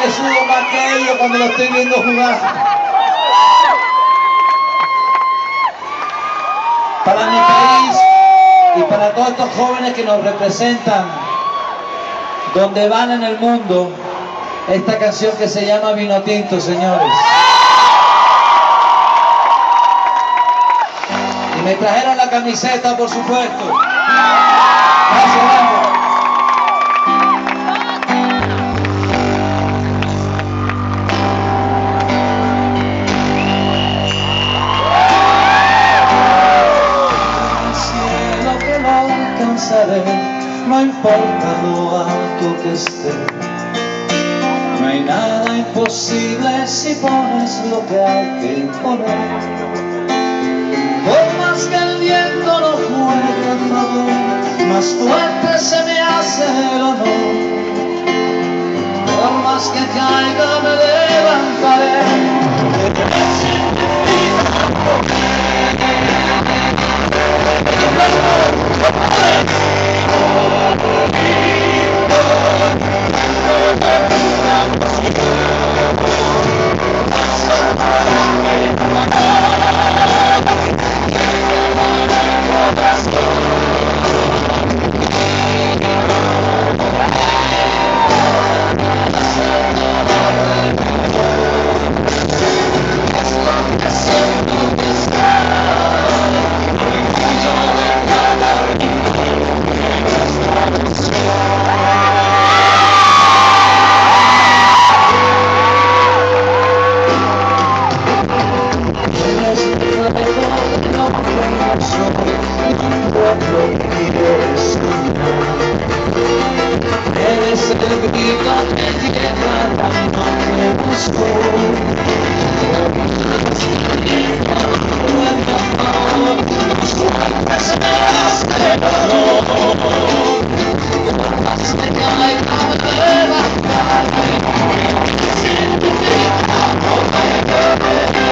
que sudo más que ellos cuando lo estoy viendo jugar. Para mi país y para todos estos jóvenes que nos representan, donde van en el mundo, esta canción que se llama Vino Tinto, señores. Y me trajeron la camiseta, por supuesto. Gracias, vamos. No importa lo alto que esté, no hay nada imposible si pones lo que hay que poner. Por más que el viento no juegue a favor, más fuerte se me hace el honor. Por más que caiga me levantaré. Eres el grito que lleva la noche buscó. Se me hace el dolor. Por más que caiga me levantaré. Sin tu vida no me